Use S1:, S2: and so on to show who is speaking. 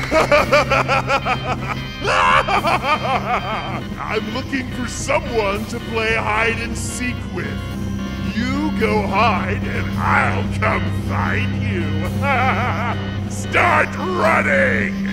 S1: I'm looking for someone to play hide and seek with. You go hide and I'll come find you. Start running!